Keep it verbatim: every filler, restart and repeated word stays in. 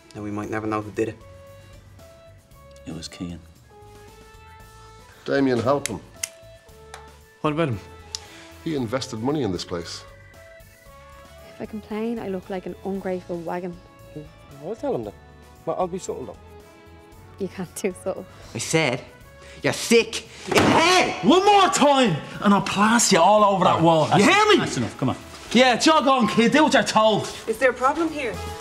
And we might never know who did it. It was Cian. Damien Halpin. What about him? He invested money in this place. If I complain, I look like an ungrateful wagon. I'll tell him that. Well, I'll be subtle though. You can't do subtle. I said, you're sick in the head! One more time, and I'll plaster you all over that wall. You hear me? That's enough, come on. Yeah, jog on, kid. Do what you're told. Is there a problem here?